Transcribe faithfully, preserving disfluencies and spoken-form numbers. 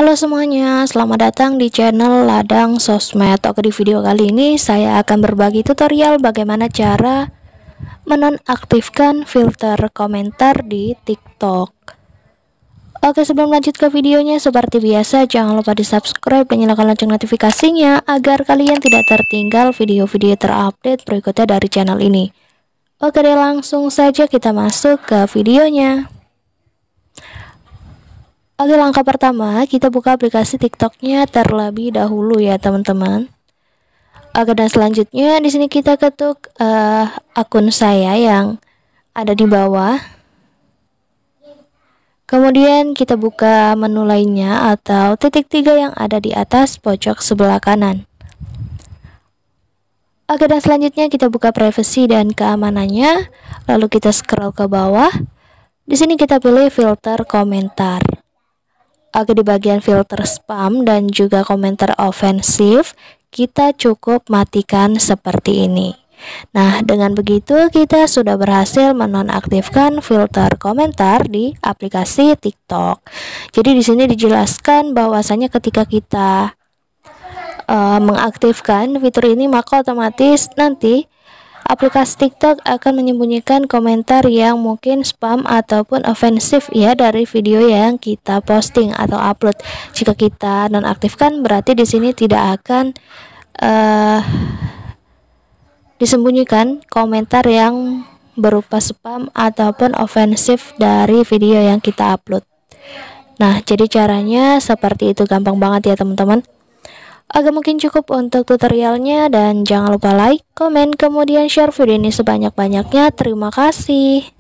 Halo semuanya, selamat datang di channel Ladang Sosmed. Oke, di video kali ini saya akan berbagi tutorial bagaimana cara menonaktifkan filter komentar di TikTok. Oke, sebelum lanjut ke videonya, seperti biasa jangan lupa di subscribe dan nyalakan lonceng notifikasinya agar kalian tidak tertinggal video-video terupdate berikutnya dari channel ini. Oke deh, langsung saja kita masuk ke videonya. Oke, langkah pertama kita buka aplikasi TikToknya terlebih dahulu ya teman-teman. Oke, dan selanjutnya di sini kita ketuk uh, akun saya yang ada di bawah. Kemudian kita buka menu lainnya atau titik tiga yang ada di atas pojok sebelah kanan. Oke, dan selanjutnya kita buka privasi dan keamanannya. Lalu kita scroll ke bawah. Di sini kita pilih filter komentar. Oke, di bagian filter spam dan juga komentar ofensif kita cukup matikan seperti ini. Nah, dengan begitu kita sudah berhasil menonaktifkan filter komentar di aplikasi TikTok. Jadi di sini dijelaskan bahwasanya ketika kita uh, mengaktifkan fitur ini, maka otomatis nanti aplikasi TikTok akan menyembunyikan komentar yang mungkin spam ataupun ofensif ya dari video yang kita posting atau upload. Jika kita nonaktifkan, berarti di sini tidak akan uh, disembunyikan komentar yang berupa spam ataupun ofensif dari video yang kita upload. Nah, jadi caranya seperti itu, gampang banget ya teman-teman. Oke, mungkin cukup untuk tutorialnya dan jangan lupa like, komen, kemudian share video ini sebanyak-banyaknya. Terima kasih.